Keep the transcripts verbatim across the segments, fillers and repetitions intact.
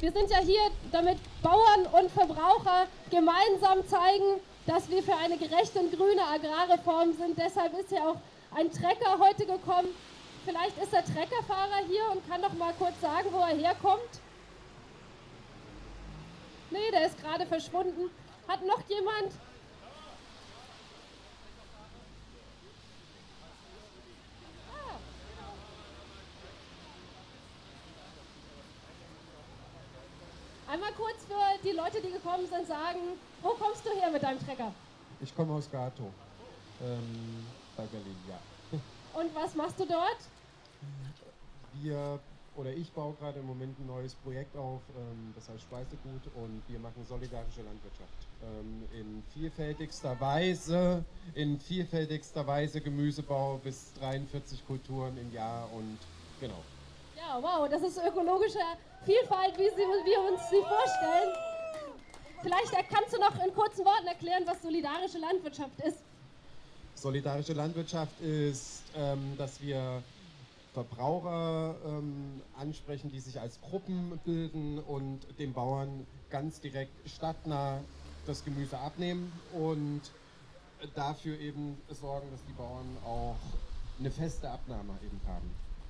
Wir sind ja hier, damit Bauern und Verbraucher gemeinsam zeigen, dass wir für eine gerechte und grüne Agrarreform sind. Deshalb ist ja auch ein Trecker heute gekommen. Vielleicht ist der Treckerfahrer hier und kann noch mal kurz sagen, wo er herkommt. Nee, der ist gerade verschwunden. Hat noch jemand? Ah. Einmal kurz für die Leute, die gekommen sind, sagen, wo kommst du her mit deinem Trecker? Ich komme aus Gato, ähm, bei Berlin, ja. Und was machst du dort? Wir, oder ich baue gerade im Moment ein neues Projekt auf, ähm, das heißt Speisegut, und wir machen solidarische Landwirtschaft. Ähm, in vielfältigster Weise, in vielfältigster Weise Gemüsebau bis dreiundvierzig Kulturen im Jahr und genau. Ja, wow, das ist ökologische Vielfalt, wie sie, wir uns sie vorstellen. Vielleicht kannst du noch in kurzen Worten erklären, was solidarische Landwirtschaft ist. Solidarische Landwirtschaft ist, ähm, dass wir Verbraucher ähm, ansprechen, die sich als Gruppen bilden und den Bauern ganz direkt stadtnah das Gemüse abnehmen und dafür eben sorgen, dass die Bauern auch eine feste Abnahme eben haben.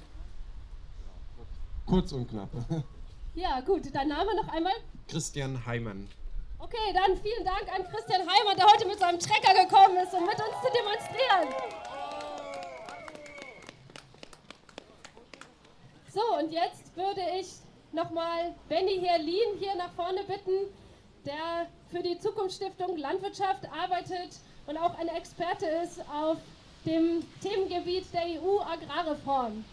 Kurz und knapp. Ja, gut, dein Name noch einmal? Christian Heimann. Okay, dann vielen Dank an Christian Heimann, der heute mit seinem Trecker gekommen ist, um mit uns zu demonstrieren. So, und jetzt würde ich nochmal Benny Herlin hier nach vorne bitten, der für die Zukunftsstiftung Landwirtschaft arbeitet und auch ein Experte ist auf dem Themengebiet der E U-Agrarreform.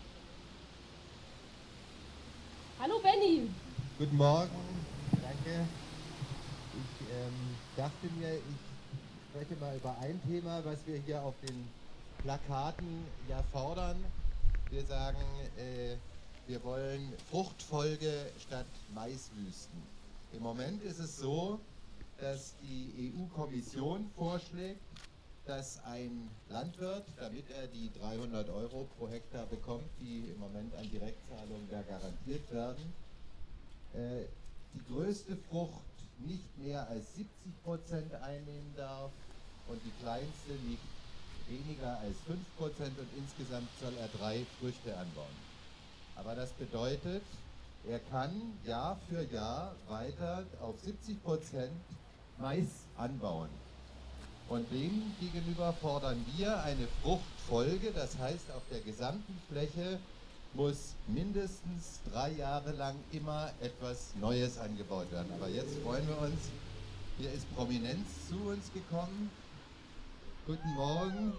Hallo Benny. Guten Morgen, danke. Ich ähm, dachte mir, ich spreche mal über ein Thema, was wir hier auf den Plakaten ja fordern. Wir sagen, äh, wir wollen Fruchtfolge statt Maiswüsten. Im Moment ist es so, dass die E U-Kommission vorschlägt, dass ein Landwirt, damit er die dreihundert Euro pro Hektar bekommt, die im Moment an Direktzahlungen da garantiert werden, äh, die größte Frucht nicht mehr als siebzig Prozent einnehmen darf und die kleinste liegt weniger als fünf Prozent und insgesamt soll er drei Früchte anbauen. Aber das bedeutet, er kann Jahr für Jahr weiter auf siebzig Prozent Mais anbauen. Und dem gegenüber fordern wir eine Fruchtfolge, das heißt, auf der gesamten Fläche muss mindestens drei Jahre lang immer etwas Neues angebaut werden. Aber jetzt freuen wir uns, hier ist Prominenz zu uns gekommen. Guten Morgen.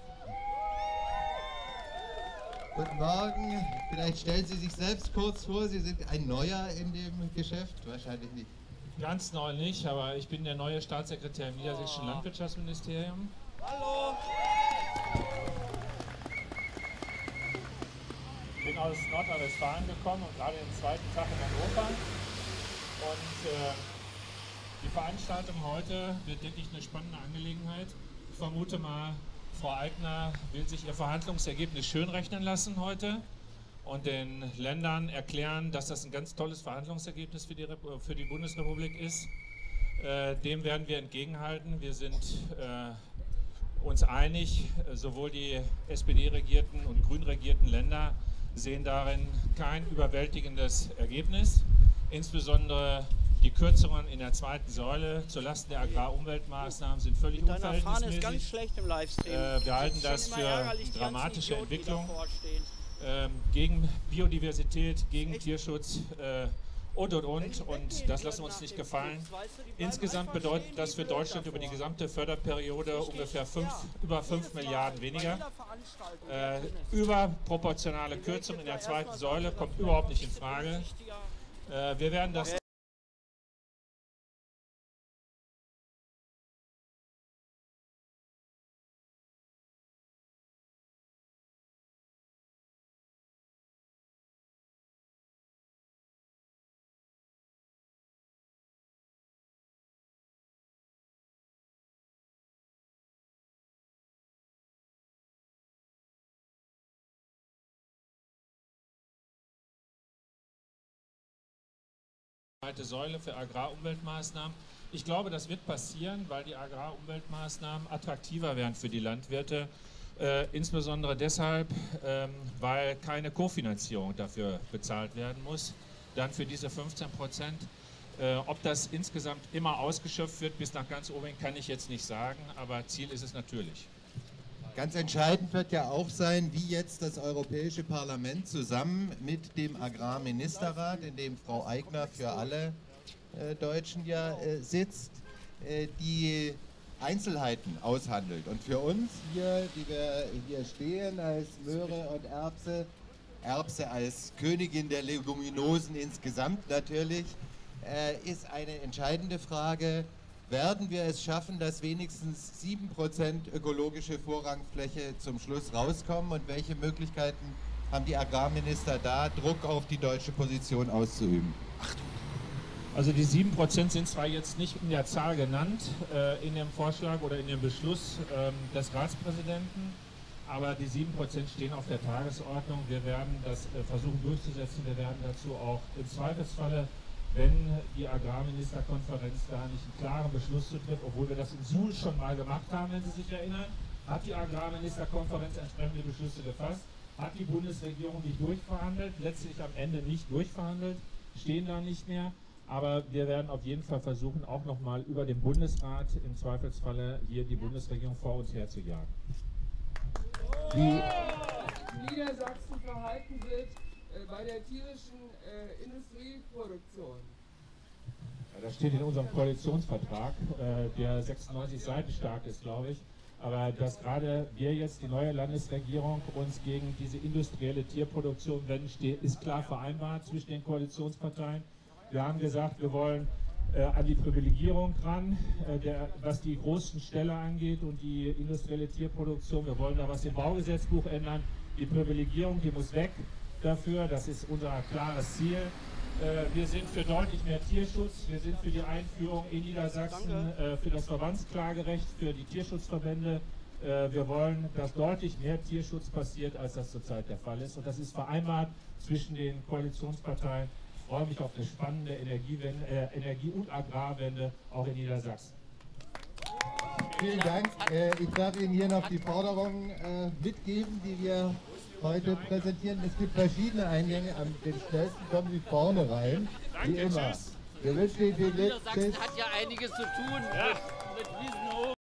Guten Morgen. Vielleicht stellen Sie sich selbst kurz vor, Sie sind ein Neuer in dem Geschäft, wahrscheinlich nicht. Ganz neu nicht, aber ich bin der neue Staatssekretär im Niedersächsischen oh. Landwirtschaftsministerium. Hallo! Ich bin aus Nordrhein-Westfalen gekommen und gerade den zweiten Tag in Hannover. Und äh, die Veranstaltung heute wird, denke ich, eine spannende Angelegenheit. Ich vermute mal, Frau Aigner will sich ihr Verhandlungsergebnis schönrechnen lassen heute und den Ländern erklären, dass das ein ganz tolles Verhandlungsergebnis für die, für die Bundesrepublik ist. Äh, dem werden wir entgegenhalten. Wir sind äh, uns einig, sowohl die S P D-regierten und grün-regierten Länder sehen darin kein überwältigendes Ergebnis. Insbesondere die Kürzungen in der zweiten Säule zulasten der Agrar-Umweltmaßnahmen sind völlig unverhältnismäßig. Deine Fahne ist ganz schlecht im Livestream. Äh, wir halten das für eine dramatische Entwicklung. Ähm, gegen Biodiversität, gegen Tierschutz äh, und und und und das lassen wir uns nicht gefallen. Insgesamt bedeutet das für Deutschland über die gesamte Förderperiode ungefähr fünf, über fünf Milliarden weniger. Äh, überproportionale Kürzung in der zweiten Säule kommt überhaupt nicht in Frage. Äh, wir werden das zweite Säule für Agrarumweltmaßnahmen. Ich glaube, das wird passieren, weil die Agrarumweltmaßnahmen attraktiver werden für die Landwirte. Äh, insbesondere deshalb, ähm, weil keine Kofinanzierung dafür bezahlt werden muss. Dann für diese fünfzehn Prozent. Äh, ob das insgesamt immer ausgeschöpft wird, bis nach ganz oben, kann ich jetzt nicht sagen, aber Ziel ist es natürlich. Ganz entscheidend wird ja auch sein, wie jetzt das Europäische Parlament zusammen mit dem Agrarministerrat, in dem Frau Aigner für alle äh, Deutschen ja äh, sitzt, äh, die Einzelheiten aushandelt. Und für uns hier, die wir hier stehen als Möhre und Erbse, Erbse als Königin der Leguminosen insgesamt natürlich, äh, ist eine entscheidende Frage, werden wir es schaffen, dass wenigstens sieben Prozent ökologische Vorrangfläche zum Schluss rauskommen und welche Möglichkeiten haben die Agrarminister da, Druck auf die deutsche Position auszuüben? Achtung! Also die sieben Prozent sind zwar jetzt nicht in der Zahl genannt, äh, in dem Vorschlag oder in dem Beschluss ähm, des Ratspräsidenten, aber die sieben Prozent stehen auf der Tagesordnung. Wir werden das äh, versuchen durchzusetzen. Wir werden dazu auch im Zweifelsfalle, wenn die Agrarministerkonferenz da nicht einen klaren Beschluss zu trifft, obwohl wir das in Suhl schon mal gemacht haben, wenn Sie sich erinnern, hat die Agrarministerkonferenz entsprechende Beschlüsse gefasst, hat die Bundesregierung nicht durchverhandelt, letztlich am Ende nicht durchverhandelt, stehen da nicht mehr. Aber wir werden auf jeden Fall versuchen, auch nochmal über den Bundesrat im Zweifelsfalle hier die Bundesregierung vor uns herzujagen. Wie Niedersachsen verhalten wird äh, bei der tierischen äh, Industrieproduktion. Ja, das steht in unserem Koalitionsvertrag, äh, der sechsundneunzig Seiten stark ist, glaube ich. Aber dass gerade wir jetzt, die neue Landesregierung, uns gegen diese industrielle Tierproduktion wenden, ist klar vereinbart zwischen den Koalitionsparteien. Wir haben gesagt, wir wollen äh, an die Privilegierung ran, äh, der, was die großen Ställe angeht und die industrielle Tierproduktion. Wir wollen da was im Baugesetzbuch ändern. Die Privilegierung, die muss weg dafür. Das ist unser klares Ziel. Äh, wir sind für deutlich mehr Tierschutz. Wir sind für die Einführung in Niedersachsen äh, für das Verbandsklagerecht, für die Tierschutzverbände. Äh, wir wollen, dass deutlich mehr Tierschutz passiert, als das zurzeit der Fall ist. Und das ist vereinbart zwischen den Koalitionsparteien. Ich freue mich auf eine spannende Energiewende, äh, Energie- und Agrarwende auch in Niedersachsen. Vielen Dank. Äh, ich darf Ihnen hier noch die Forderungen äh, mitgeben, die wir heute präsentieren. Es gibt verschiedene Eingänge. Am den schnellsten kommen Sie vorne rein, wie immer. Wir wünschen Ihnen viel Glück. Niedersachsen hat ja einiges zu tun. Ja.